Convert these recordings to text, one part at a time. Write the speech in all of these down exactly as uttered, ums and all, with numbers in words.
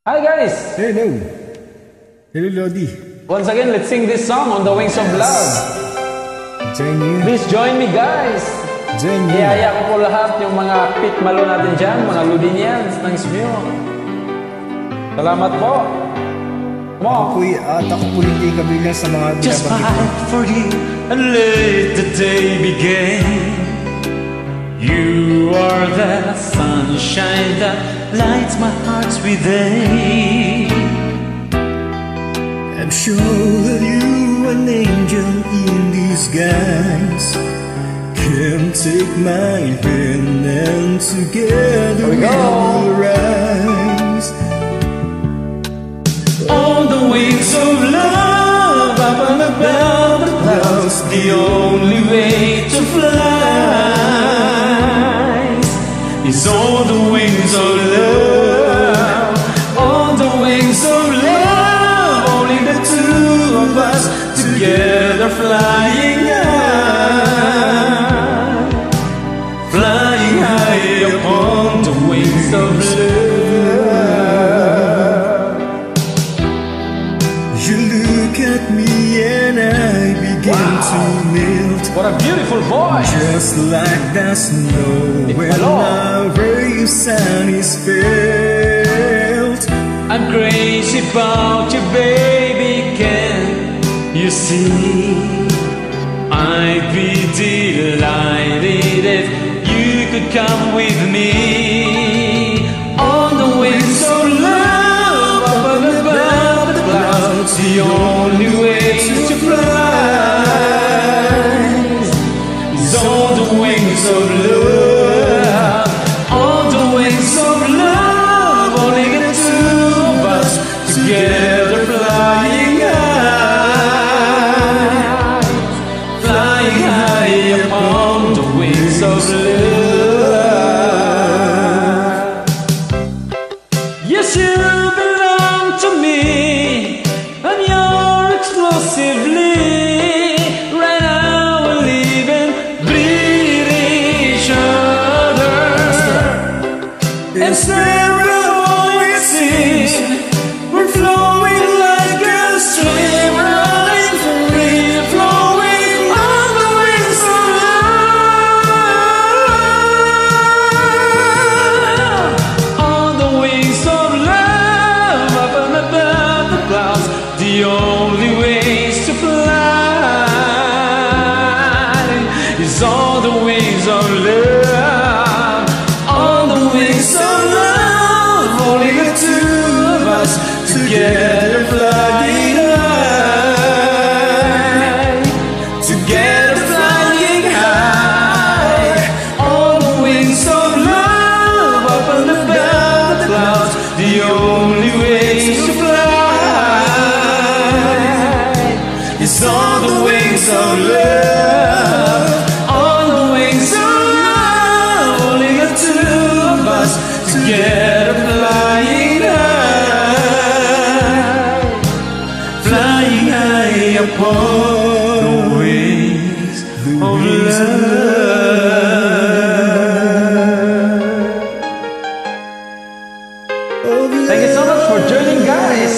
Hi guys! Hello! Hello, Lodi. Once again, let's sing this song on the Wings of Love. Join you. Please join me guys! Join you. Iyaya ko po lahat yung mga pit malo natin dyan, mga Ludinians ng Smyo. Salamat po! Come on! Ako po'y at ako po'y hindi kabilang sa mga Just binabanggit. fight for you and let the day begin. You are the sunshine that lights my heart within. I'm sure that you, an angel in disguise, can take my hand and together we will rise. On the wings of love, up and above the clouds, the only way to fly is on the wings of love. On the wings of love, only the two of us together flying high, flying high upon the wings of love. You look at me and I begin Wow. to melt, What a beautiful voice! just like the snow when Hello. the ray of sun is felt. I'm crazy about you, baby, can you see? I'd be delighted if you could come with me. On the wings of love, up and above the clouds, the only way to fly is on the wings of love. On the wings of love, only the two of us together flying high, flying high upon the wings of love. Yes, you belong to me, and you're exclusively. Right now we're living, breathe each other, and we'll always sing. We're flowing like a stream, running free, flowing on the wings of love. On the wings of love, up and above the clouds, the only ways to fly is on the wings of love. On the wings of love, only the two of us together flying high, together flying high. On the wings of love, up and above the clouds, the only ways to fly is on the wings of love. On the wings of love, only the two of us together flying high, flying high upon the wings of love. Thank you so much for joining guys!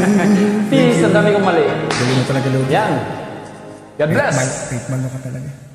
Peace! Ang dami kong mali. Galing mo talaga, Lodi. Yan! God bless! Great man mo ka talaga.